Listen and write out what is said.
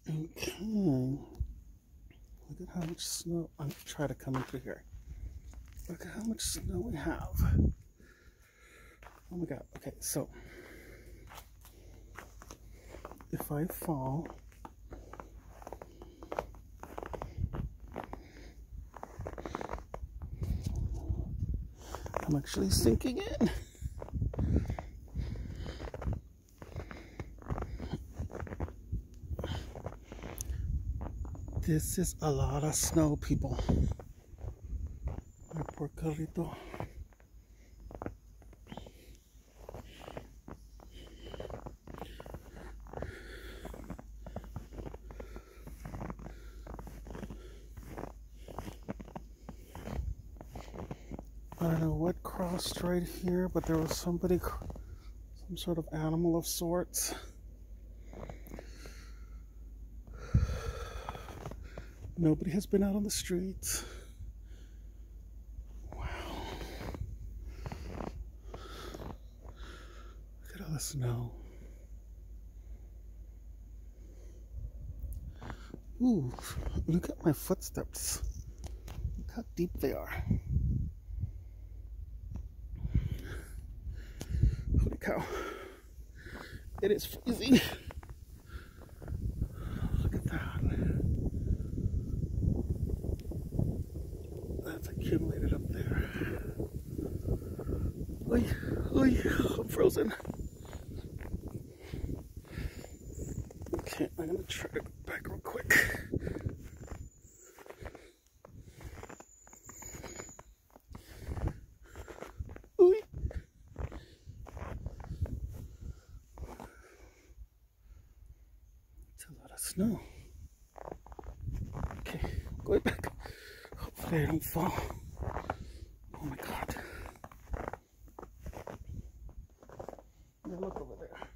Okay. Look at how much snow. I'm gonna try to come in through here. Look at how much snow we have. Oh my god. Okay, so if I fall, I'm actually sinking in. This is a lot of snow, people. My poor carrito. I don't know what crossed right here, but there was somebody, some sort of animal of sorts. Nobody has been out on the streets. Wow. Look at all the snow. Ooh, look at my footsteps. Look how deep they are. Holy cow. It is freezing. Look at that. That's accumulated up there. Oy, oy, I'm frozen. Okay, I'm gonna try to go back real quick. Oy. It's a lot of snow. Okay, going back. Hopefully I don't fall. Oh my god. Yeah, look over there.